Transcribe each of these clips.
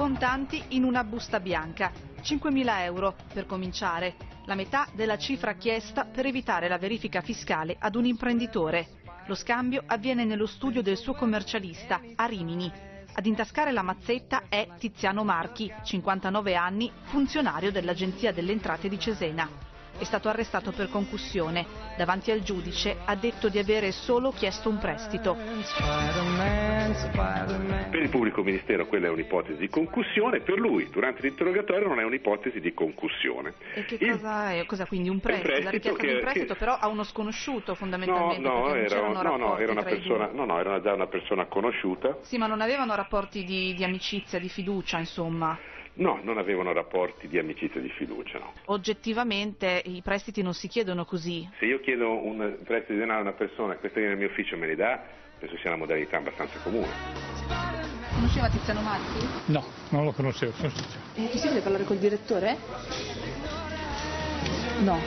contanti in una busta bianca, 5.000 euro per cominciare, la metà della cifra chiesta per evitare la verifica fiscale ad un imprenditore. Lo scambio avviene nello studio del suo commercialista, a Rimini. Ad intascare la mazzetta è Tiziano Marchi, 59 anni, funzionario dell'Agenzia delle Entrate di Cesena. È stato arrestato per concussione. Davanti al giudice ha detto di avere solo chiesto un prestito. Per il pubblico ministero quella è un'ipotesi di concussione, per lui durante l'interrogatorio non è un'ipotesi di concussione. E che cosa è? Cosa quindi un prestito? La richiesta di un prestito però a uno sconosciuto fondamentalmente? Era già una persona conosciuta. Sì, ma non avevano rapporti di amicizia, di fiducia, insomma? No, non avevano rapporti di amicizia e di fiducia, no. Oggettivamente i prestiti non si chiedono così. Se io chiedo un prestito di denaro a una persona, questa viene nel mio ufficio e me li dà, penso sia una modalità abbastanza comune. Conosceva Tiziano Marchi? No, non lo conoscevo, sono sincero. È possibile parlare col direttore? No.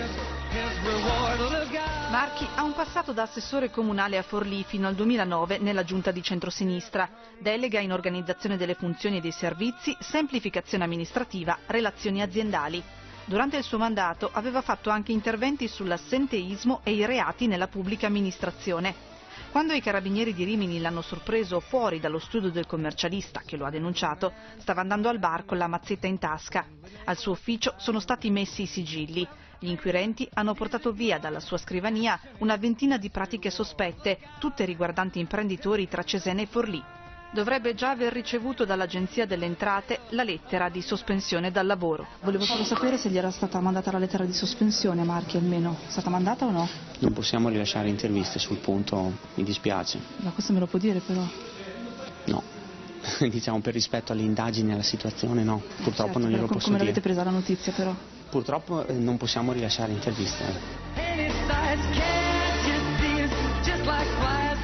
Marchi ha un passato da assessore comunale a Forlì fino al 2009 nella giunta di centrosinistra. Delega in organizzazione delle funzioni e dei servizi, semplificazione amministrativa, relazioni aziendali. Durante il suo mandato aveva fatto anche interventi sull'assenteismo e i reati nella pubblica amministrazione. Quando i carabinieri di Rimini l'hanno sorpreso fuori dallo studio del commercialista, che lo ha denunciato, stava andando al bar con la mazzetta in tasca. Al suo ufficio sono stati messi i sigilli. Gli inquirenti hanno portato via dalla sua scrivania una ventina di pratiche sospette, tutte riguardanti imprenditori tra Cesena e Forlì. Dovrebbe già aver ricevuto dall'Agenzia delle Entrate la lettera di sospensione dal lavoro. Volevo solo sapere se gli era stata mandata la lettera di sospensione a Marchi almeno. È stata mandata o no? Non possiamo rilasciare interviste sul punto, mi dispiace. Ma questo me lo può dire però? No, diciamo per rispetto alle indagini e alla situazione no, purtroppo non glielo posso come dire. l'avete presa la notizia però? Purtroppo non possiamo rilasciare interviste.